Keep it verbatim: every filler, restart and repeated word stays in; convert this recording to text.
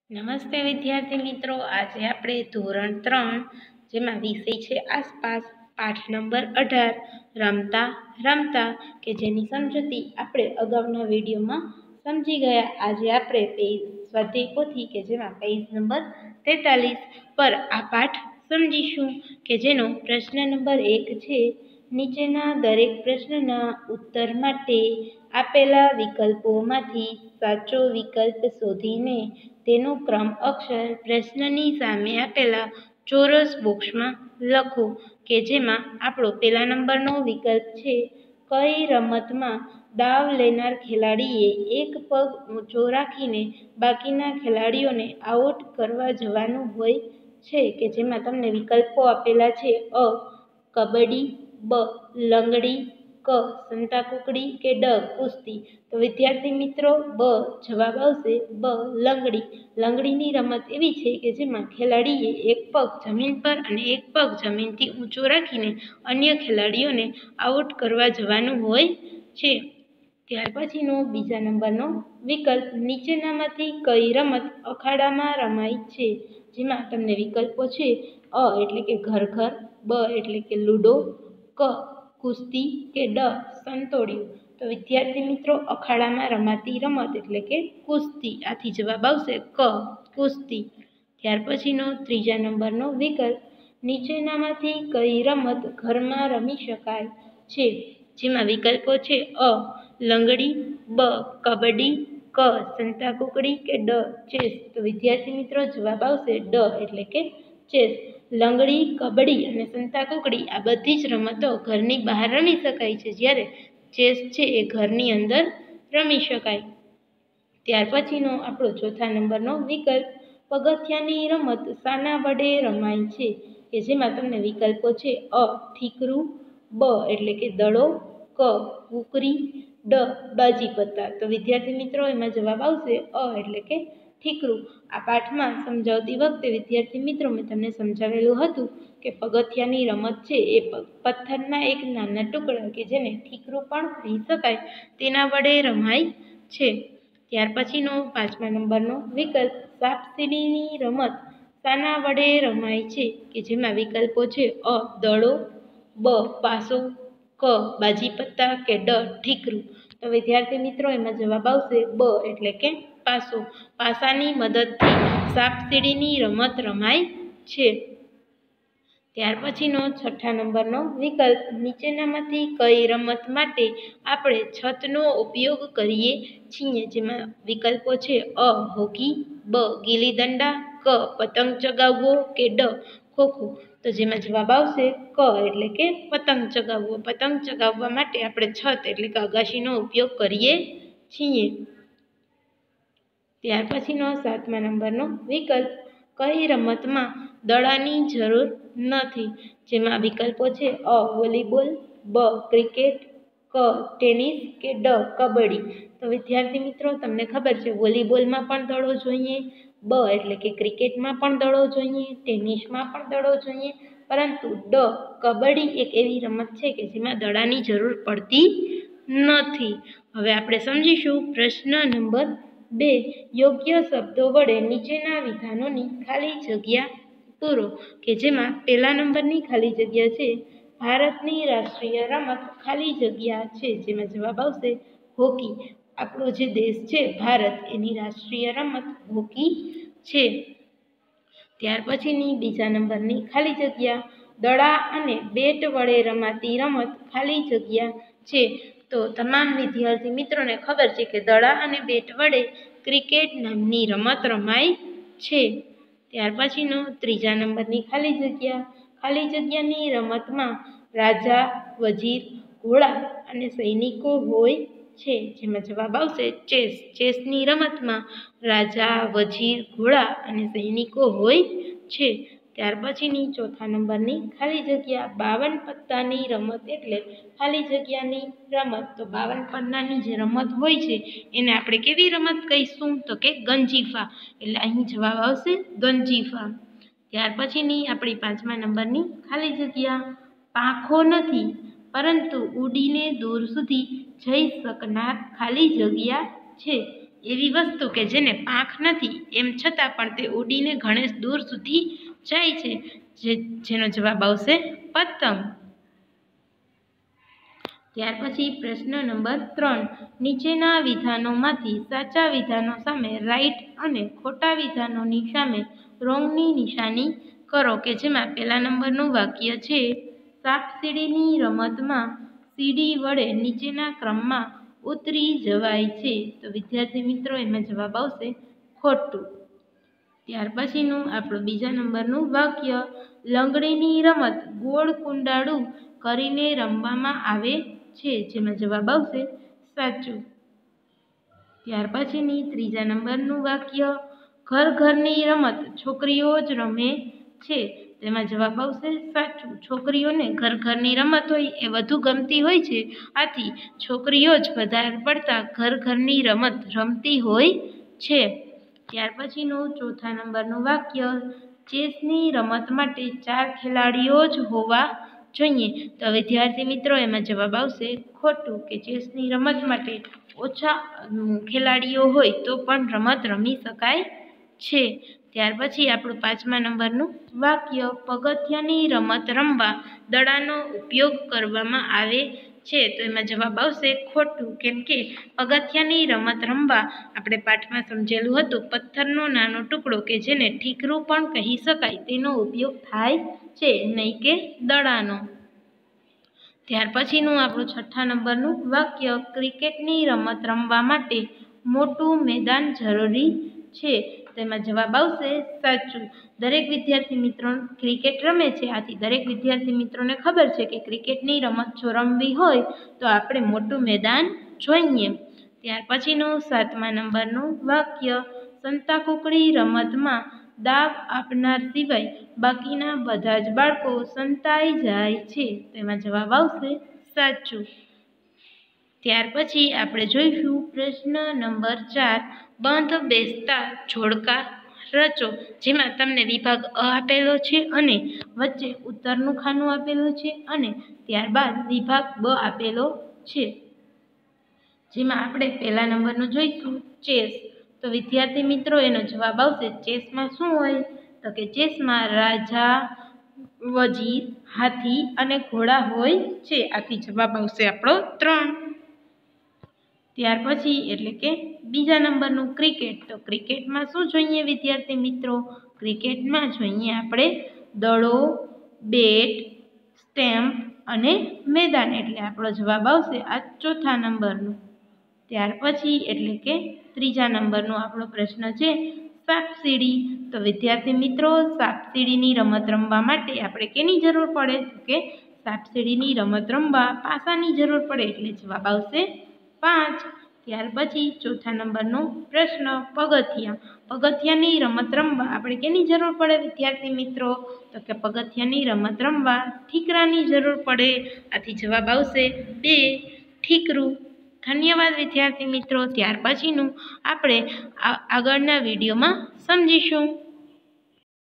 નમસ્તે વિદ્યાર્થી મિત્રો, આજે આપણે ધોરણ ત્રણ જેમાં વિષય છે આસપાસ પાઠ નંબર અઢાર રમતા રમતા કે જેની સમજૂતી આપણે અગાઉના વિડીયોમાં સમજી ગયા. આજે આપણે પેજ સ્વાધ્યાય પોથી કે જેમાં પેજ નંબર તેતાલીસ પર આ પાઠ સમજીશું કે જેનો પ્રશ્ન નંબર એક છે. નીચેના દરેક પ્રશ્નના ઉત્તર માટે આપેલા વિકલ્પોમાંથી સાચો વિકલ્પ શોધીને તેનો ક્રમ અક્ષર પ્રશ્નની સામે આપેલા ચોરસ બોક્સમાં લખો. કે જેમાં આપણો પહેલા નંબરનો વિકલ્પ છે કઈ રમતમાં દાવ લેનાર ખેલાડીએ એક પગ ઊંચો રાખીને બાકીના ખેલાડીઓને આઉટ કરવા જવાનું હોય છે. કે જેમાં તમને વિકલ્પો આપેલા છે અ કબડ્ડી, બ લંગડી, ક સંતાકુકડી કે ડ કુસ્તી. તો વિદ્યાર્થી મિત્રો બ જવાબ આવશે બ લંગડી. લંગડીની રમત એવી છે કે જેમાં ખેલાડીએ એક પગ જમીન પર અને એક પગ જમીનથી ઊંચો રાખીને અન્ય ખેલાડીઓને આઉટ કરવા જવાનું હોય છે. ત્યાર પછીનો બીજા નંબરનો વિકલ્પ નીચેનામાંથી કઈ રમત અખાડામાં રમાય છે. જેમાં તમને વિકલ્પો છે અ એટલે કે ઘર ઘર, બ એટલે કે લૂડો, ક કુસ્તી કે ડ સંતોડિયું. તો વિદ્યાર્થી મિત્રો અખાડામાં રમાતી રમત એટલે કે કુસ્તી. આથી જવાબ આવશે ક કુસ્તી. ત્યાર પછીનો ત્રીજા નંબરનો વિકલ્પ નીચેનામાંથી કઈ રમત ઘરમાં રમી શકાય છે. જેમાં વિકલ્પો છે અ લંગડી, બ કબડ્ડી, ક સંતાકુકડી કે ડ ચેસ. તો વિદ્યાર્થી મિત્રો જવાબ આવશે ડ એટલે કે ચેસ. લંગડી, કબડ્ડી અને સંતાકુકડી આ બધી જ રમતો ઘરની બહાર રમી શકાય છે, જ્યારે ચેસ છે એ ઘરની અંદર રમી શકાય. ત્યાર પછીનો આપણો ચોથા નંબરનો વિકલ્પ પગથિયાની રમત શાના વડે રમાય છે. કે જેમાં તમને વિકલ્પો છે અ ઠીકરું, બ એટલે કે દડો, ક કુકરી, ડ બાજી પત્તા. તો વિદ્યાર્થી મિત્રો એમાં જવાબ આવશે અ એટલે કે ઠીકરું. આ પાઠમાં સમજાવતી વખતે વિદ્યાર્થી મિત્રો મેં તમને સમજાવેલું હતું કે પગથિયાની રમત છે એ પથ્થરના એક નાના ટુકડા કે જેને ઠીકરું પણ કહી શકાય તેના વડે રમાય છે. ત્યાર પછીનો પાંચમા નંબરનો વિકલ્પ સાપસીડીની રમત શાના વડે રમાય છે. કે જેમાં વિકલ્પો છે અ દડો, બ પાસો, ક બાજી પત્તા કે ડ ઠીકરું. તો વિદ્યાર્થી મિત્રો એમાં જવાબ આવશે બ એટલે કે પાસો. પાસાની મદદથી સાપસીડીની રમત રમાય છે. ત્યાર પછીનો છઠ્ઠા નંબરનો વિકલ્પ નીચેનામાંથી કઈ રમત માટે આપણે છતનો ઉપયોગ કરીએ છીએ. જેમાં વિકલ્પો છે અ હોકી, બ ગીલી દંડા, ક પતંગ ચગાવવો કે ડ ખોખો. તો જેમાં જવાબ આવશે ક એટલે કે પતંગ ચગાવવો. પતંગ ચગાવવા માટે આપણે છત એટલે કે અગાશીનો ઉપયોગ કરીએ છીએ. ત્યાર પછીનો સાતમા નંબરનો વિકલ્પ કઈ રમતમાં દડાની જરૂર નથી. જેમાં વિકલ્પો છે અ વોલીબોલ, બ ક્રિકેટ, ક ટેનિસ કે ડ કબડ્ડી. તો વિદ્યાર્થી મિત્રો તમને ખબર છે વોલીબોલમાં પણ દડો જોઈએ, બ એટલે કે ક્રિકેટમાં પણ દડો જોઈએ, ટેનિસમાં પણ દડો જોઈએ, પરંતુ ડ કબડ્ડી એક એવી રમત છે કે જેમાં દડાની જરૂર પડતી નથી. હવે આપણે સમજીશું પ્રશ્ન નંબર બે. યોગ્ય શબ્દો વડે નીચેના વિધાનોની ખાલી જગ્યા પૂરો. કે જેમાં પહેલા નંબરની ખાલી જગ્યા છે ભારતની રાષ્ટ્રીય રમત ખાલી જગ્યા છે. જેમાં જવાબ આવશે હોકી. આપણો જે દેશ છે ભારત એની રાષ્ટ્રીય રમત હોકી છે. ત્યાર પછીની બીજા નંબરની ખાલી જગ્યા દડા અને બેટ વડે રમાતી રમત ખાલી જગ્યા છે. તો તમામ વિદ્યાર્થી મિત્રોને ખબર છે કે દડા અને બેટ વડે ક્રિકેટ નામની રમત રમાય છે. ત્યાર પછીનો ત્રીજા નંબરની ખાલી જગ્યા ખાલી જગ્યાની રમતમાં રાજા, વજીર, ઘોડા અને સૈનિકો હોય છે. જેમાં જવાબ આવશે ચેસ. ચેસની રમતમાં રાજા, વજીર, ઘોડા અને સૈનિકો હોય છે. ત્યાર પછીની ચોથા નંબરની ખાલી જગ્યા બાવન પત્તાની રમત એટલે ખાલી જગ્યાની રમત. તો બાવન પન્નાની જે રમત હોય છે એને આપણે કેવી રમત કહીશું તો કે ગંજીફા. એટલે અહીં જવાબ આવશે ગંજીફા. ત્યાર પછીની આપણી પાંચમા નંબરની ખાલી જગ્યા પાંખો નથી પરંતુ ઉડીને દૂર સુધી જઈ શકનાર ખાલી જગ્યા છે. એવી વસ્તુ કે જેને પાંખ નથી એમ છતાં પણ તે ઉડીને ઘણે દૂર સુધી જાય છે, જે જેનો જવાબ આવશે પતંગ। ત્યાર પછી પ્રશ્ન નંબર ત્રણ, નીચેના વિધાનોમાંથી સાચા વિધાનો સામે રાઈટ અને ખોટા વિધાનોની સામે રોંગની નિશાની કરો, કે જેમાં પહેલા નંબરનું વાક્ય છે, સાપ સીડીની રમતમાં સીડી વડે નીચેના ક્રમમાં ઉતરી જવાય છે, તો વિદ્યાર્થી મિત્રો એમાં જવાબ આવશે ખોટું। ત્યાર પછીનું આપણું બીજા નંબરનું વાક્ય, લંગડીની રમત ગોળ કુંડાળું કરીને રમવામાં આવે છે, જેમાં જવાબ આવશે સાચું। ત્યાર પછીની ત્રીજા નંબરનું વાક્ય, ઘર ઘરની રમત છોકરીઓ જ રમે છે, તેમાં જવાબ આવશે સાચું। છોકરીઓને ઘર ઘરની રમત હોય એ વધુ ગમતી હોય છે, આથી છોકરીઓ જ વધારે પડતા ઘર ઘરની રમત રમતી હોય છે। ત્યાર પછીનું ચોથા નંબરનું વાક્ય, ચેસની રમત માટે ચાર ખેલાડીઓ જ હોવા જોઈએ, તો વિદ્યાર્થી મિત્રો એમાં જવાબ આવશે ખોટું, કે ચેસની રમત માટે ઓછા ખેલાડીઓ હોય તો પણ રમત રમી શકાય છે। ત્યાર પછી આપણું પાંચમા નંબરનું વાક્ય, પગથિયાની રમત રમવા દડાનો ઉપયોગ કરવામાં આવે છે, તો એમાં જવાબ આવશે ખોટું, કેમ કે પગથિયાની રમત રમવા આપણે પાઠમાં સમજેલું હતું, પથ્થરનો નાનો ટુકડો કે જેને ઠીકરું પણ કહી શકાય તેનો ઉપયોગ થાય છે, નહીં કે દડાનો। ત્યાર પછીનું આપણું છઠ્ઠા નંબરનું વાક્ય, ક્રિકેટની રમત રમવા માટે મોટું મેદાન જરૂરી છે, તેમાં જવાબ આવશે સાચું। દરેક વિદ્યાર્થી મિત્રો ક્રિકેટ રમે છે, આથી દરેક વિદ્યાર્થી મિત્રોને ખબર છે કે ક્રિકેટની રમત જો રમવી હોય તો આપણે મોટું મેદાન જોઈએ। ત્યાર પછીનું સાતમા નંબરનું વાક્ય, સંતાકૂકડી રમતમાં દાવ આપનાર સિવાય બાકીના બધા જ બાળકો સંતાઈ જાય છે, તેમાં જવાબ આવશે સાચું। ત્યાર પછી આપણે જોઈશું પ્રશ્ન નંબર ચાર, બંધ બેસતા જોડકા રચો, જેમાં તમને વિભાગ અ આપેલો છે અને વચ્ચે ઉત્તરનું ખાનું આપેલું છે અને ત્યારબાદ વિભાગ બ આપેલો છે, જેમાં આપણે પહેલા નંબરનું જોઈશું ચેસ, તો વિદ્યાર્થી મિત્રો એનો જવાબ આવશે ચેસમાં શું હોય, તો કે ચેસમાં રાજા, વજીર, હાથી અને ઘોડા હોય છે, આથી જવાબ આવશે આપણો ત્રણ। ત્યાર પછી એટલે કે બીજા નંબરનું ક્રિકેટ, તો ક્રિકેટમાં શું જોઈએ વિદ્યાર્થી મિત્રો, ક્રિકેટમાં જોઈએ આપણે દડો, બેટ, સ્ટેમ્પ અને મેદાન, એટલે આપણો જવાબ આવશે આ ચોથા નંબરનું। ત્યાર પછી એટલે કે ત્રીજા નંબરનો આપણો પ્રશ્ન છે, સાપસીડી, તો વિદ્યાર્થી મિત્રો સાપસીડીની રમત રમવા માટે આપણે કેની જરૂર પડે, કે સાપસીડીની રમત રમવા પાસાની જરૂર પડે, એટલે જવાબ આવશે પાંચ। ત્યાર પછી ચોથા નંબરનો પ્રશ્ન, પગથિયા, પગથિયાની રમત રમવા આપણે કેની જરૂર પડે વિદ્યાર્થી મિત્રો, તો કે પગથિયાની રમત રમવા ઠીકરાની જરૂર પડે, આથી જવાબ આવશે બે, ઠીકરું। ધન્યવાદ વિદ્યાર્થી મિત્રો। ત્યાર પછીનું આપણે આગળના વિડીયોમાં સમજીશું।